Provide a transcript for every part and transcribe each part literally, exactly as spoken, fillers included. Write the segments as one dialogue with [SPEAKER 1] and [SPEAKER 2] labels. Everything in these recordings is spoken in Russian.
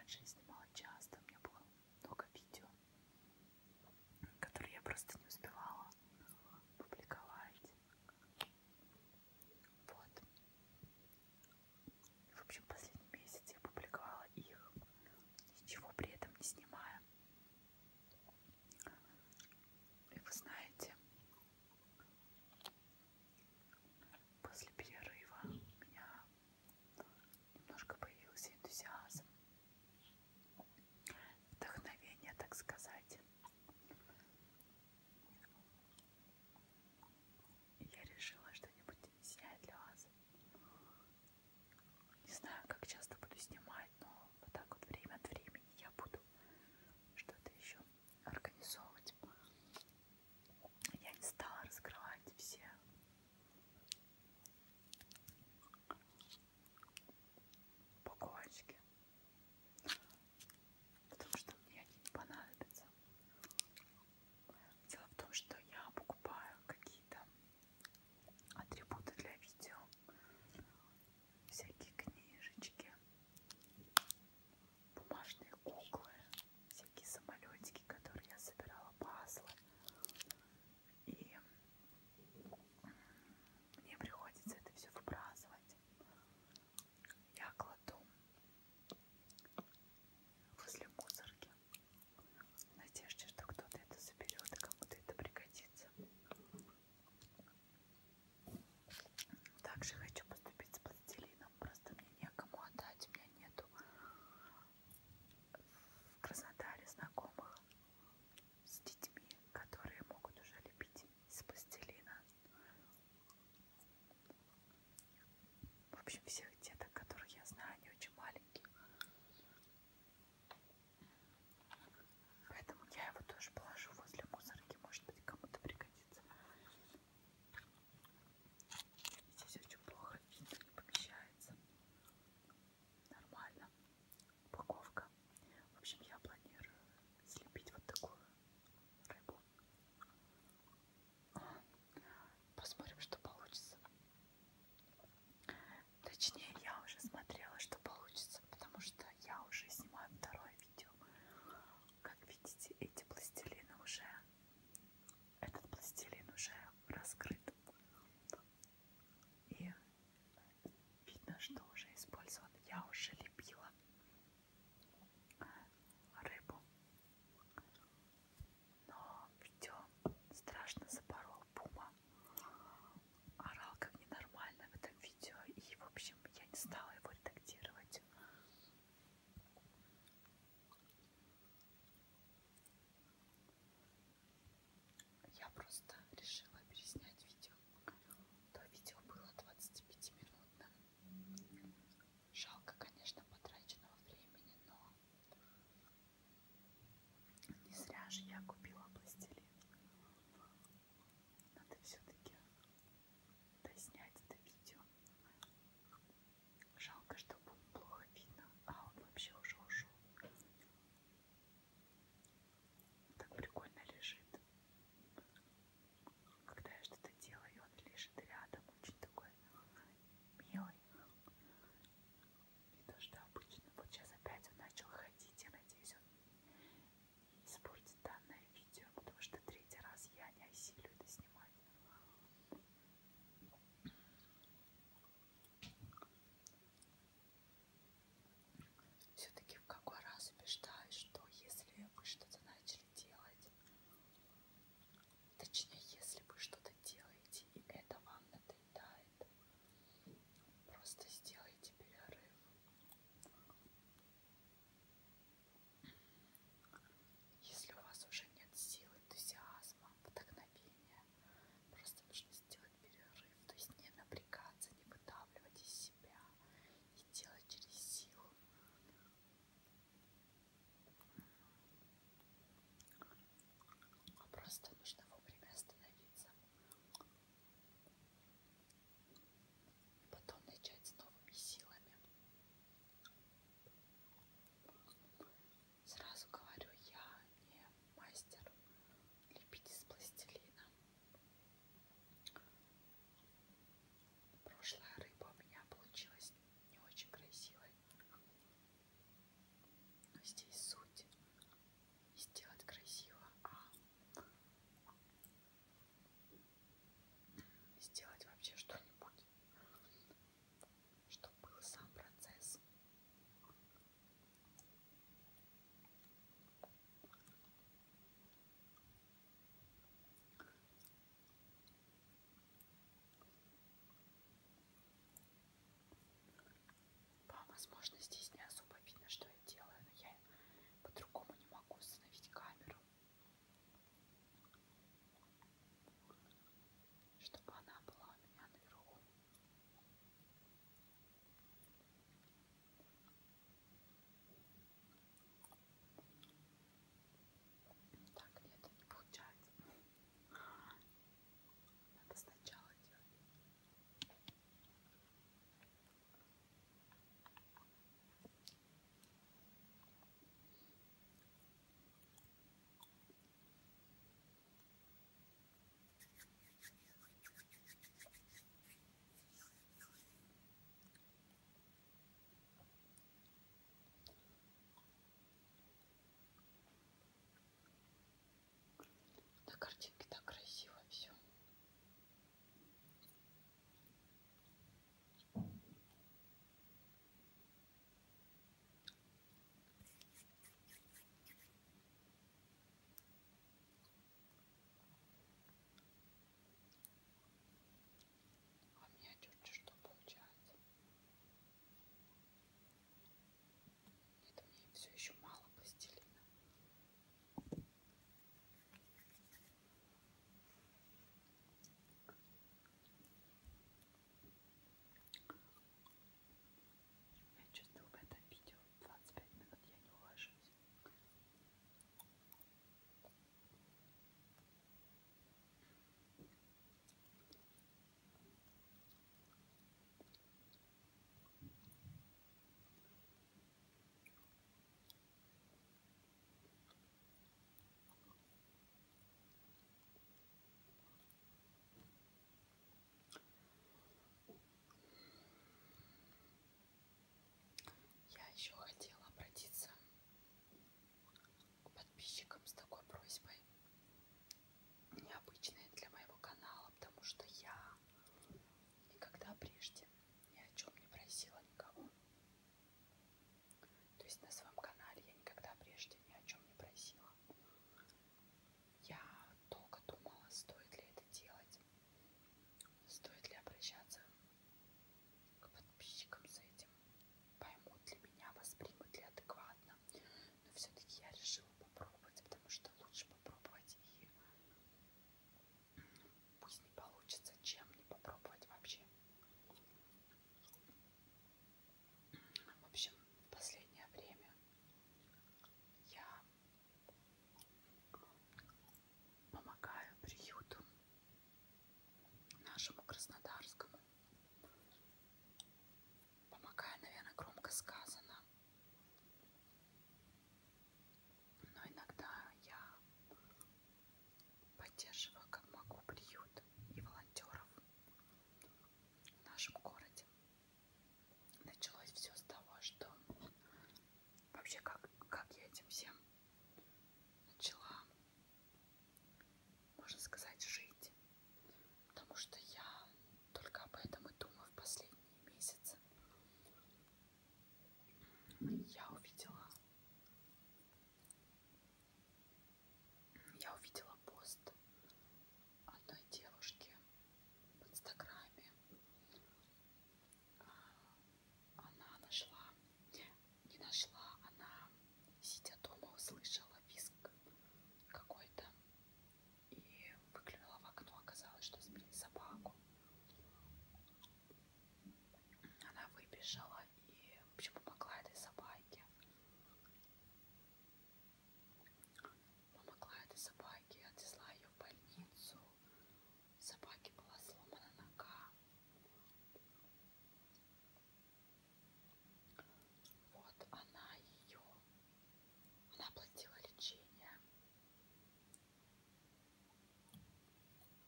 [SPEAKER 1] раньше я снимала часто, у меня было много видео, которые я просто не успевала публиковать. Вот. В общем, последний месяц я публиковала их, ничего при этом не снимая. И вы знаете, после перерыва у меня немножко появился энтузиазм, вдохновение, так сказать. И я решила что-нибудь снять для вас. Не знаю, как часто буду снимать, но вот так вот время от времени я буду что-то еще организовывать. Я не стала раскрывать все упаковочки, потому что мне они не понадобятся. Дело в том, что я покупаю какие-то атрибуты для видео, всякие книжечки, бумажные куклы, всякие самолетики, которые я собирала, пазлы. И мне приходится это все выбрасывать. Я кладу возле мусорки в надежде, что кто-то это заберет и кому-то это пригодится. Также хочу поступить с пластилином, просто мне некому отдать, у меня нету в Краснодаре знакомых с детьми, которые могут уже лепить из пластилина. В общем, всех деток, которых я знаю, они очень маленькие. Поэтому я его тоже положу возле мусорки, может быть, кому-то пригодится. Здесь очень плохо видно, не помещается. Нормально. Упаковка. В общем, я планирую слепить вот такую рыбу. Посмотрим, что получится. Точнее, я уже смотрела, что получится, потому что я уже снимаю второе видео. Как видите, эти пластилины уже, этот пластилин уже раскрыт. И видно, что уже использован. Я уже лепила рыбу, но видео страшно запорол Пума. Орал как ненормально в этом видео, и в общем я не стала его редактировать. Я просто решила переснять видео. То видео было двадцатипятиминутным. Жалко, конечно, потраченного времени, но не зря же я купила пластилин. Надо все-таки доснять это видео. Жалко, что было плохо видно, а он вообще уже ушел. Так прикольно лежит. Когда я что-то делаю, он лежит рядом, очень такой милый. Не то, что обычно. Вот сейчас опять он начал ходить. Я надеюсь, он не испортит данное видео, потому что третий раз я не осилю это снимать. Все-таки в какой раз убеждаюсь, что если вы что-то начали делать, точнее, если вы что-то делаете и это вам надоедает, просто сделайте перерыв. Если у вас уже нет сил, энтузиазма, вдохновения, просто нужно сделать перерыв, то есть не напрягаться, не выдавливать из себя и делать через силу. А просто нужно вовремя остановиться и потом начать с новыми силами. Сразу говорю, я не мастер лепить из пластилина. Прошлая рыба у меня получилась не очень красивой. возможно, здесь не особо видно, что я делаю, но я по-другому не могу установить камеру, чтобы она была у меня наверху. Так, нет, не получается. Надо сначала делать. На картинке так красиво все. А у меня чуть-чуть что получается. Это мне все еще мало пластилина. Я чувствую, в этом видео двадцать пять минут я не уложусь. Я еще хотела обратиться к подписчикам с такой просьбой, необычной для моего канала, потому что я никогда прежде ни о чем не просила никого. То есть на своем канале я никогда прежде ни о чем не просила. Я долго думала, стоит ли это делать, стоит ли обращаться к подписчикам с этим, поймут ли меня, воспримут ли адекватно. Но все-таки я решила попробовать, потому что лучше попробовать и пусть не получится, чем не попробовать вообще. В общем, в последнее время я помогаю приюту нашему краснодарскому. Помогаю, наверное, громко сказано. Но иногда я поддерживаю как могу приют и волонтеров в нашем городе. Началось все с того, что вообще как, как я этим всем начала, можно сказать, жить. Потому что я только об этом и думаю в последние месяцы. Я увидела, я увидела пост одной девушки в Инстаграме. Она нашла, не нашла, она, сидя дома, услышала визг какой-то и выглянула в окно. Оказалось, что сбили собаку. Она выбежала и, в общем, помогла этой собаке. Помогла этой собаке, отвезла ее в больницу. У собаки была сломана нога. Вот она ее, она оплатила лечение.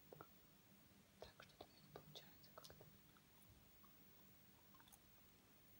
[SPEAKER 1] Так, что-то у меня не получается как-то.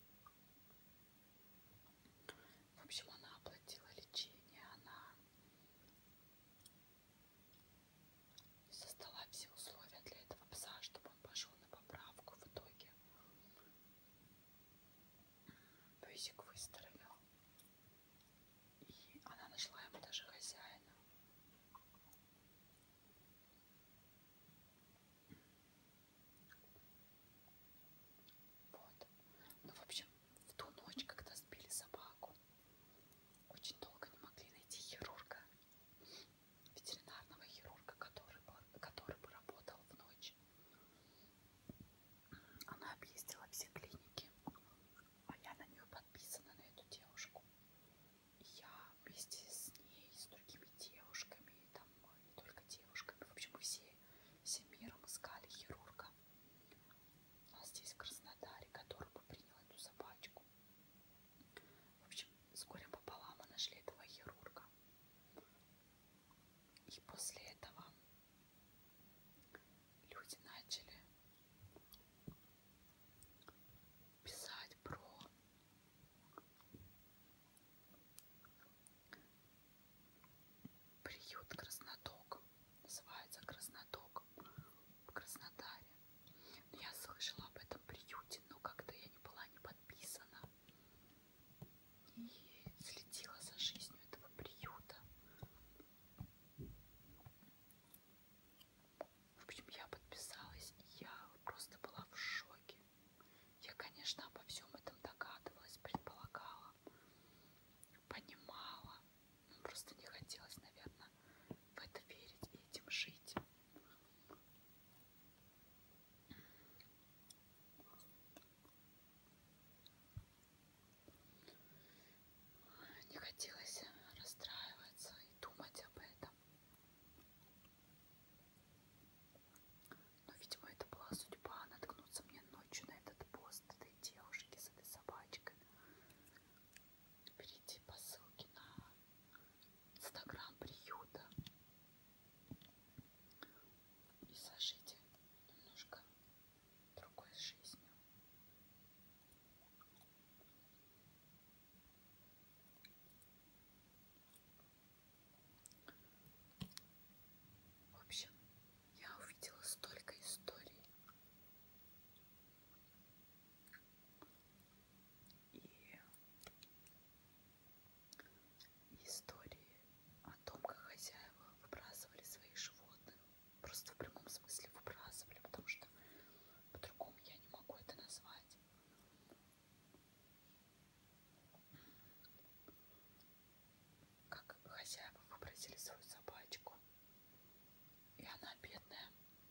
[SPEAKER 1] свою собачку. И она, бедная,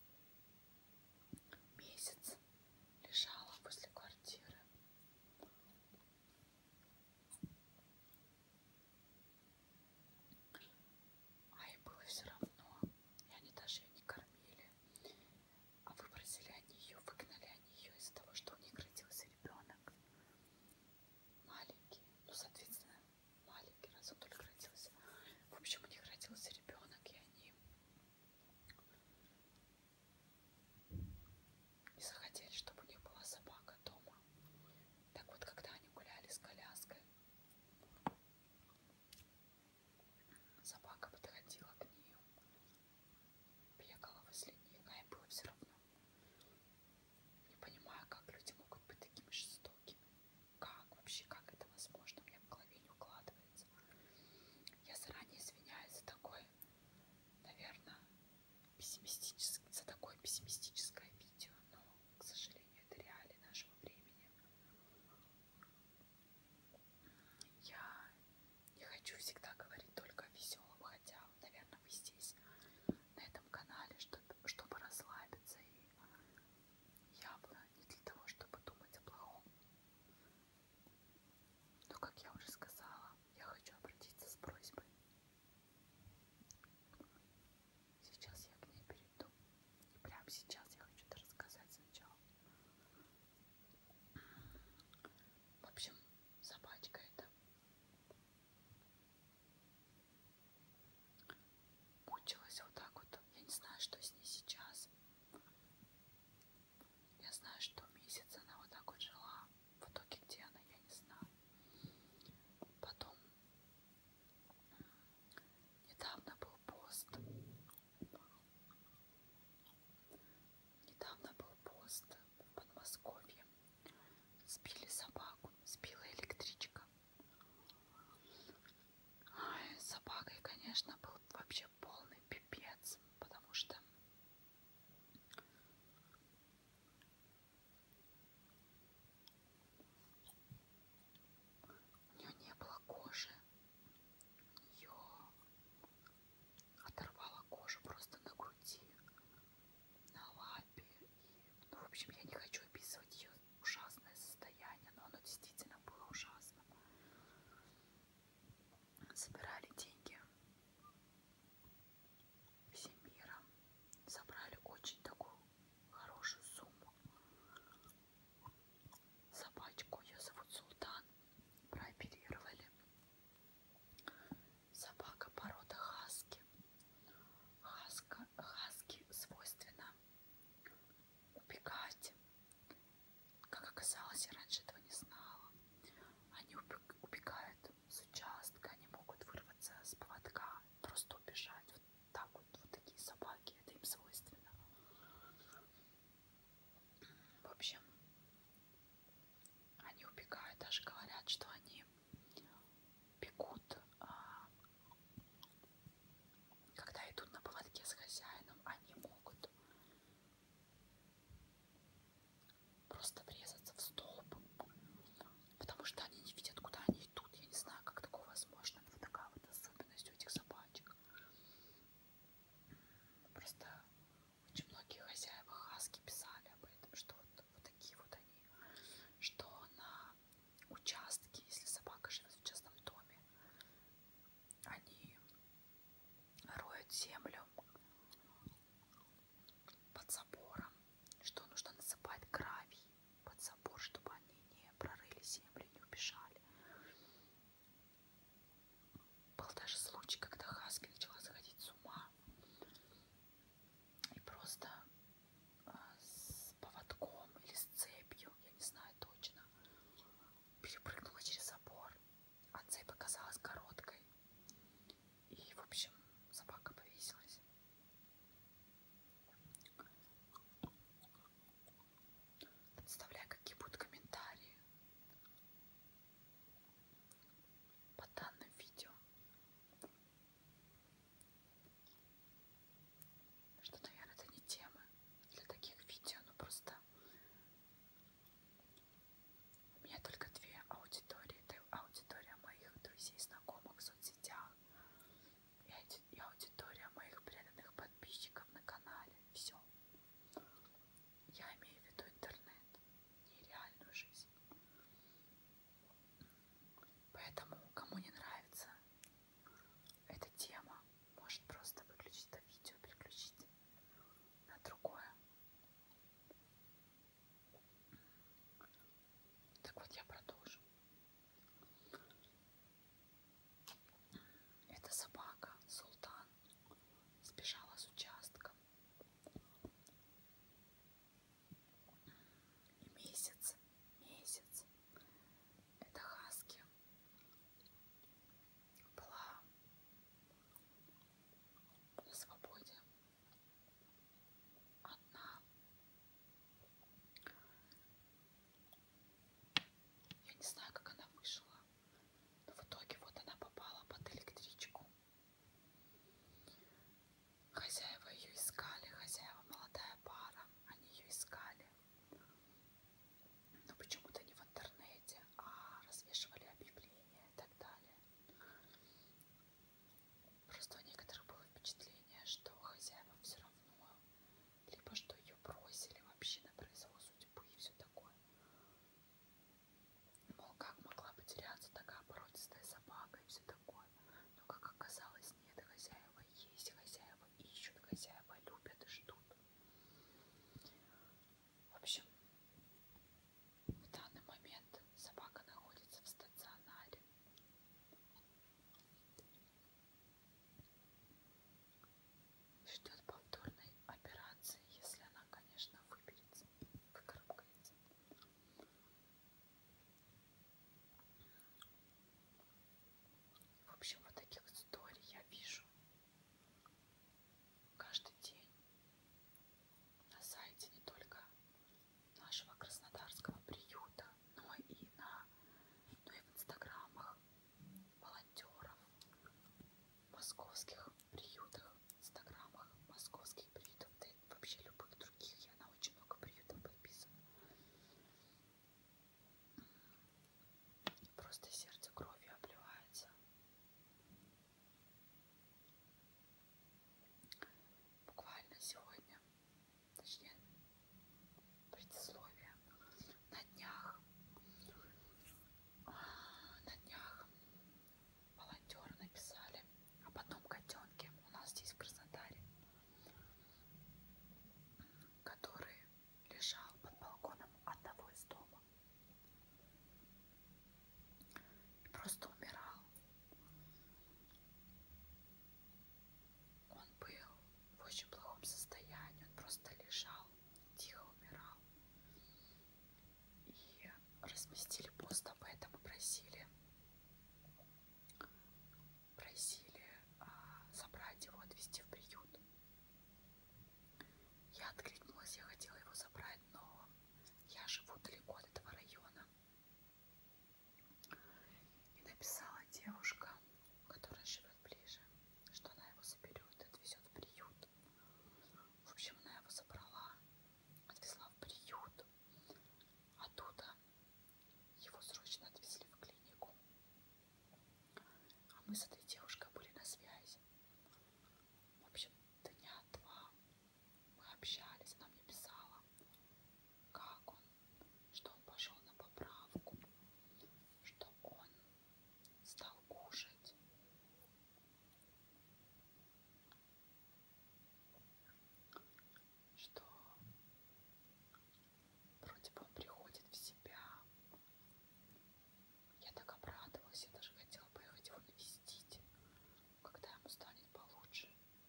[SPEAKER 1] месяц лежала возле квартиры. А им было все равно. И они даже ее не кормили. А выбросили они ее, выгнали они ее из-за того, что у них родился ребенок. Маленький. Ну, соответственно, маленький, раз он только родился. В общем, у них родился ребенок, и они не захотели, чтобы у них была собака дома. Так вот, когда они гуляли с коляской, собака подходила к ним, бегала возле них, а им было все равно. Не понимаю, как люди могут быть такими жестокими. Как вообще, как это возможно? Мне в голове не укладывается. Я заранее извиняюсь за такое, наверное, пессимистическое, за такое пессимистическое видео, но, к сожалению, это реалии нашего времени. Я не хочу всегда говорить только о веселом, хотя, наверное, вы здесь, на этом канале, чтобы, чтобы расслабиться, и явно не для того, чтобы думать о плохом. Но, как я уже сказала, я хочу обратиться с просьбой. Сейчас я к ней перейду. И прямо сейчас я хочу это рассказать сначала. В общем, собачка эта мучилась вот так вот. Я не знаю, что с ней сейчас. Я знаю, что месяц она вот так вот жила. В итоге, где она, я не знаю. Потом недавно был пост. Недавно был пост в Подмосковье. Сбили собаку, сбила электричка. Ой, с собакой, конечно, был вообще полный пипец, потому что у нее не было кожи. Ее оторвало кожу просто на груди, на лапе. И, ну, в общем, я не хочу описывать ее ужасное состояние, но оно действительно было ужасно. Собирали деньги всем миром, собрали очень такую хорошую сумму. Собачку, ее зовут Султан, прооперировали. Собака порода хаски. Хаска, хаски свойственно убегать. Как оказалось, я раньше этого не знала. Они убегают с участка, они могут вырваться с поводка, просто убежать. Вот так вот, вот такие собаки, это им свойственно. В общем, они убегают, даже говорят, что они бегут, а, когда идут на поводке с хозяином, они могут просто врезаться в столб, потому что они не видят, куда они идут. Я не знаю, как такое возможно, но вот такая вот особенность у этих собачек. Просто очень многие хозяева хаски писали об этом, что вот, вот такие вот они, что на участке, если собака живет в частном доме, они роют землю под забором, что нужно насыпать гравий под забор, чтобы они не прорыли землю, не убежали. Был даже случай, когда хаски начала сходить с ума и просто э, с поводком или с цепью, я не знаю точно, перепрыгнула через забор, а цепь оказалась короткой. И, в общем, собака повесилась. Представляю, какие будут комментарии под данным видео. Что, наверное, это не тема для таких видео, но просто у меня только две аудио живу далеко от этого района. И написала девушка, которая живет ближе, что она его заберет и отвезет в приют. В общем, она его забрала, отвезла в приют. Оттуда его срочно отвезли в клинику. А мы с этой девушкой были на связи. В общем, дня два мы общались, она мне писала, как он, что он пошел на поправку, что он стал кушать, что вроде бы он приходит в себя. Я так обрадовалась, я даже хотела поехать его навестить, когда ему станет получше.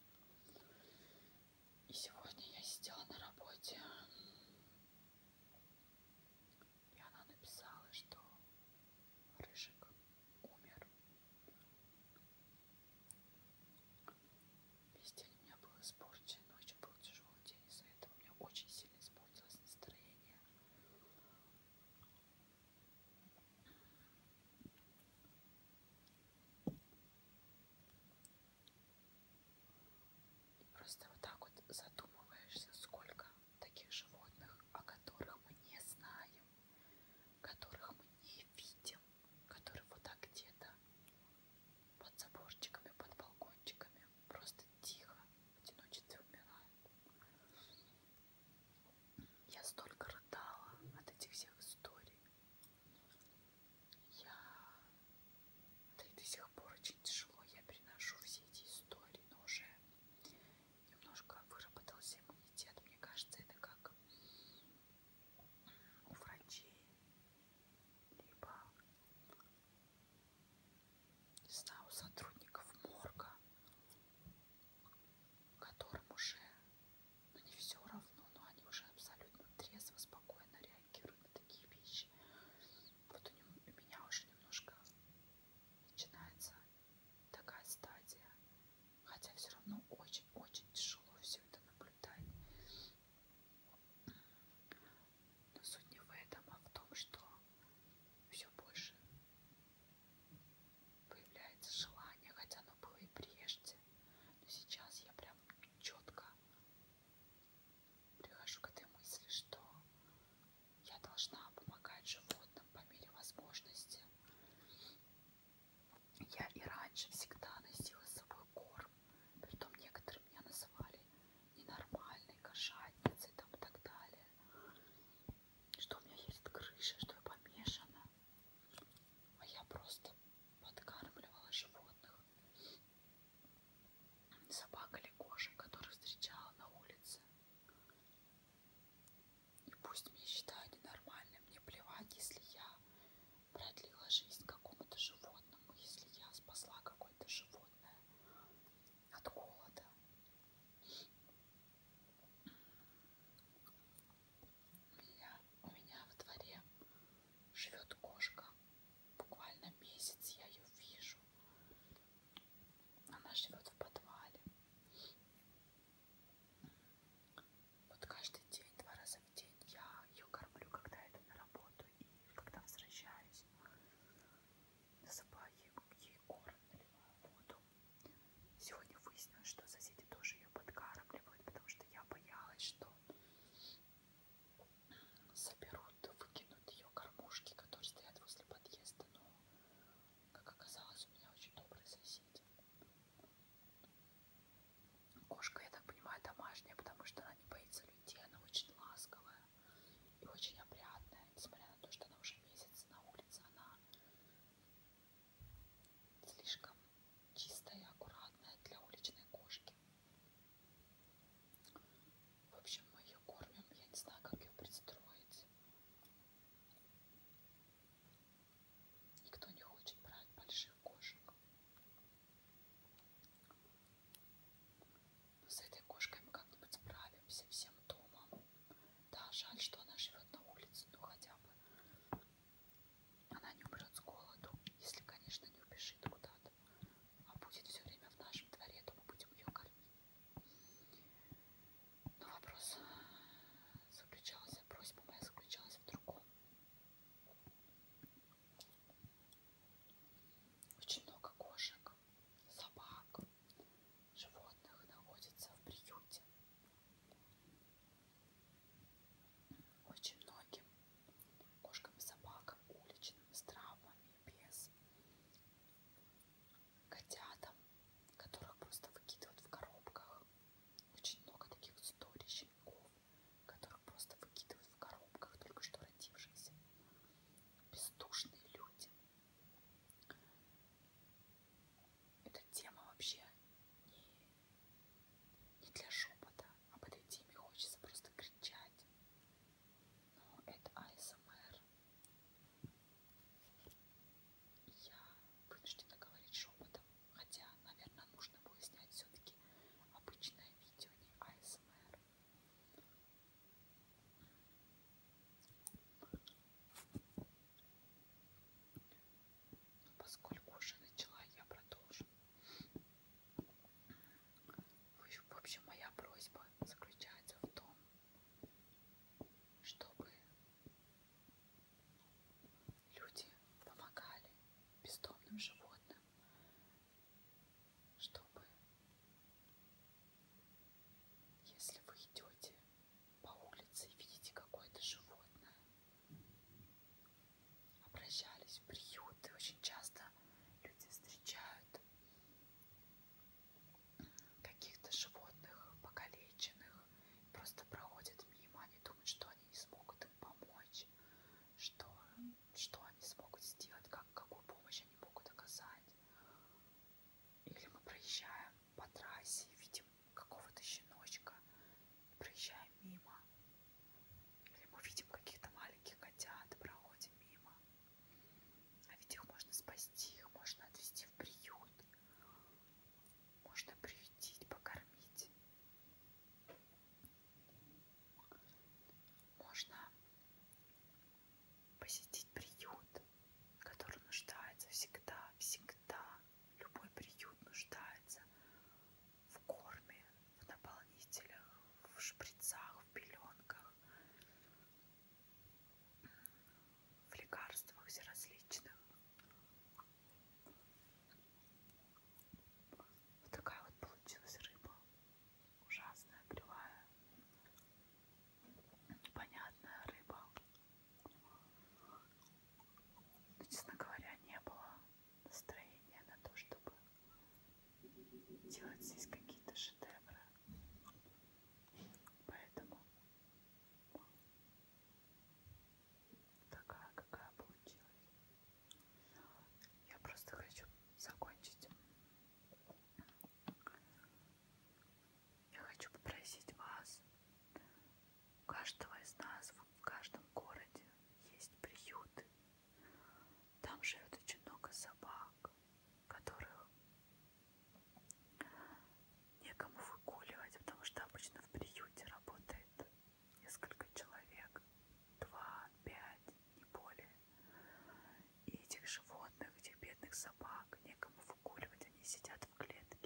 [SPEAKER 1] И сегодня я сидела на работе, и она написала, что Рыжик умер. Весь день у меня был испорчен, ночью был тяжелый день, из-за этого у меня очень сильно испортилось настроение. И просто вот так вот задумываешься, сколько таких животных, о которых мы не знаем, которых мы не видим, которые вот так где-то под заборчиками, под балкончиками просто тихо в одиночестве умирают. Я столько рыдала от этих всех историй. Я... Да и до сих пор очень тяжело я переношу все эти истории, но уже немножко выработался иммунитет. Мне кажется, это как у врачей, либо, не знаю, у сотрудников морга, которым уже, ну, не все равно, но они уже абсолютно трезво, спокойно реагируют на такие вещи. Вот у, него, у меня уже немножко начинается такая стадия, хотя все равно очень-очень тяжело все это наблюдать. Но суть не в этом, а в том, что все больше появляется желание, хотя оно было и прежде, но сейчас я прям четко прихожу к этой мысли, что я должна помогать животным по мере возможности. Я и раньше всегда носила с собой корм, притом некоторые меня называли ненормальной, кошатницей там и так далее, что у меня есть крыша, что я помешана, а я просто подкармливала животных, собак или кошек, которых встречала на улице. И пусть меня считают ненормальным, мне плевать, если я продлила жизнь какому-то животному, если я спасла какое-то животное от голода. У меня, у меня во дворе живет кошка. Буквально месяц я ее вижу. Она живет в подвале. Вот каждый день, два раза в день я ее кормлю, когда иду на работу и когда возвращаюсь. Насыпаю ей корм, наливаю воду. Сегодня выяснилось, что соседи тоже ее подкармливают, потому что я боялась, что соберут, выкинут ее кормушки, которые стоят возле подъезда. Но, как оказалось, у меня очень добрые соседи. Кошка, я так понимаю, домашняя, потому что она не боится людей, она очень ласковая и очень опрятная. Несмотря на то, что она уже месяц на улице, она слишком чистая и аккуратная для уличной кошки. В общем, мы ее кормим, я не знаю, как ее пристроить. Никто не хочет брать больших кошек. Но с этой кошкой мы как-нибудь справимся всем домом. Да, жаль, что она живет на улице, но хотя бы она не умрет с голоду, если, конечно, не убежит куда-то, а будет все время в нашем дворе, то мы будем ее кормить. Но вопрос заключался, просьба моя заключалась в другом. посетить приют, который нуждается всегда, всегда. Любой приют нуждается в корме, в наполнителях, в шприцах, в пеленках, в лекарствах всеразличных. Вот такая вот получилась рыба. Ужасная, кривая, непонятная рыба. Но, честно говоря, не было настроения на то, чтобы делать здесь какие-то шедевры. Поэтому такая, какая получилась. Я просто хочу закончить. Я хочу попросить вас, у каждого из нас, в каждом городе есть приюты. Там живет очень много собак, которых некому выгуливать, потому что обычно в приюте работает несколько человек, два, пять, не более. И этих животных, этих бедных собак некому выгуливать, они сидят в клетке.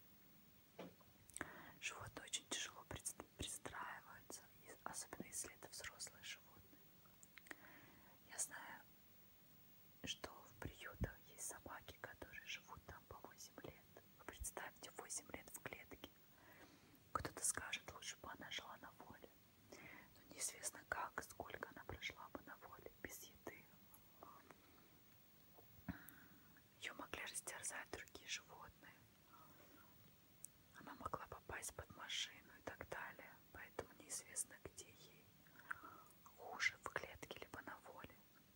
[SPEAKER 1] Животные очень тяжело пристраиваются, особенно если это взрослые животные. Я знаю, что в приютах есть собаки, которые живут там по восемь лет. Вы представьте, восемь лет в клетке. Кто-то скажет, лучше бы она жила на воле. Но неизвестно как, сколько она прошла бы на воле, без еды. Ее могли растерзать другие животные. Она могла попасть под машину и так далее. Поэтому неизвестно, где ей хуже, в клетке либо на воле.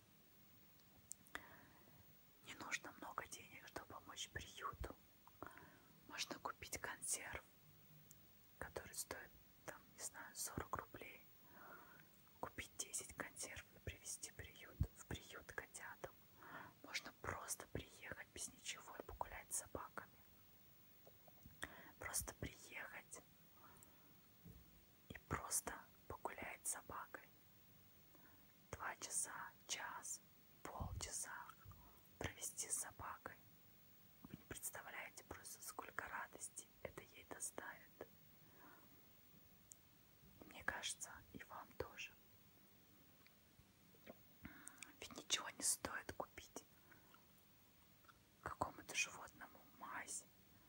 [SPEAKER 1] Не нужно много денег, чтобы помочь приюту. Можно купить консерв, который стоит, там, не знаю, сорок рублей. Купить десять консерв и привезти в приют, в приют котятам. Можно просто приехать без ничего и погулять с собаками. Просто приехать и просто погулять с собакой. Два часа, час, полчаса провести с собакой. Вы не представляете просто, сколько радости это ей доставит. Мне кажется, и вам тоже. Ведь ничего не стоит купить какому-то животному мазь,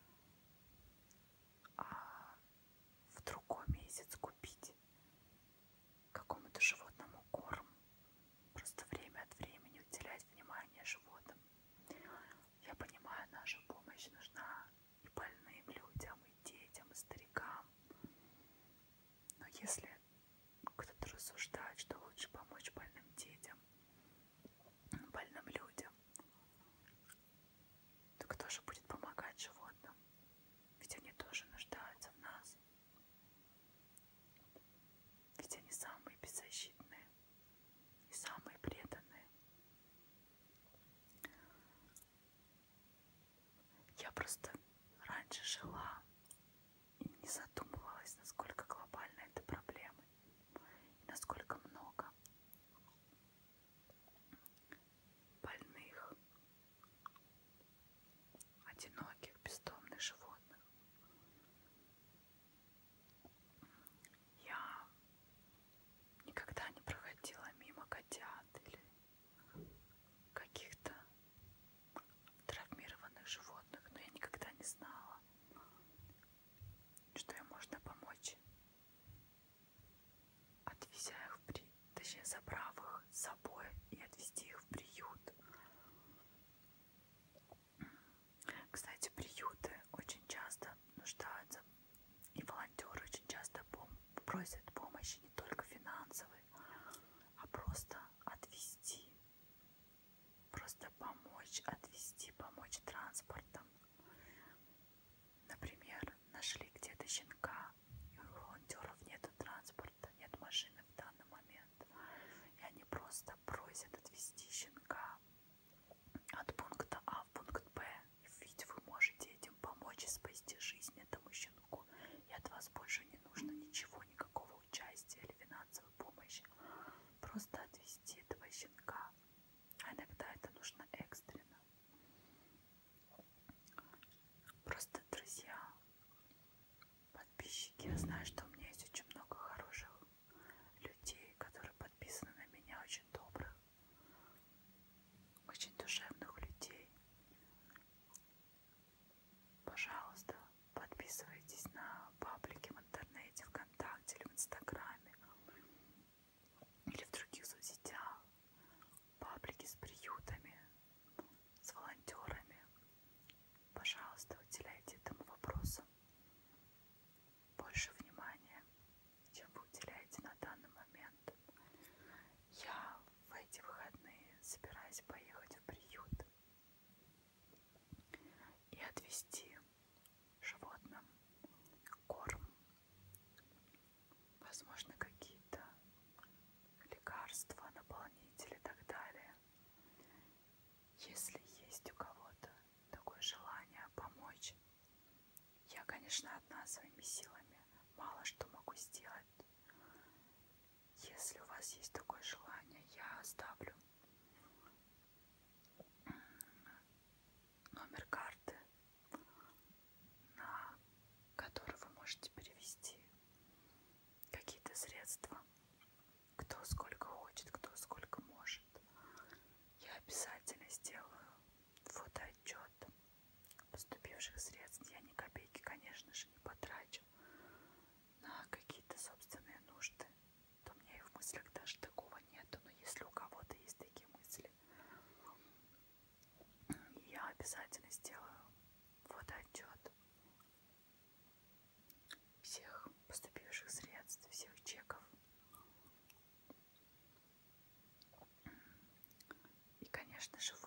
[SPEAKER 1] а в другой месяц купить какому-то животному корм. Просто время от времени уделять внимание животным. Я понимаю, наша помощь нужна и больным людям, и детям, и старикам. Но если кто-то рассуждает, что лучше помочь больным детям, больным людям, то кто же будет помогать животным? Ведь они тоже нуждаются в нас. Ведь они самые беззащитные и самые преданные. Я просто раньше жила и не задумывалась, насколько глобальна эта проблема и насколько много больных, одиноких, бездомных животных. Я никогда не проходила мимо котят или каких-то травмированных животных, но я никогда не знала, что им можно помочь, отвезя их в приют, точнее забрав их с собой и отвезти их в приют. Кстати, приюты очень часто нуждаются, и волонтеры очень часто пом- просят помощи не только финансовой, а просто отвезти, просто помочь отвезти, помочь транспортом. Например, нашли где-то щенка, и у волонтеров нету транспорта, нет машины в данный момент, и они просто просят отвезти щенка от пункта А в пункт Б. Ведь вы можете этим помочь и спасти жизнь этому щенку, и от вас больше не нужно ничего, никакого участия или финансовой помощи. Просто отвезти этого щенка конечно, одна своими силами мало что могу сделать. Если у вас есть такое желание, я оставлю номер карты, на который вы можете перевести какие-то средства. Кто сколько хочет, кто сколько может. Я обязательно сделаю фотоотчет поступивших средств. Я ни копейки, конечно же, не потрачу на какие-то собственные нужды. То у меня и в мыслях даже такого нету. Но если у кого-то есть такие мысли, я обязательно сделаю фотоотчет всех поступивших средств, всех чеков. И, конечно же,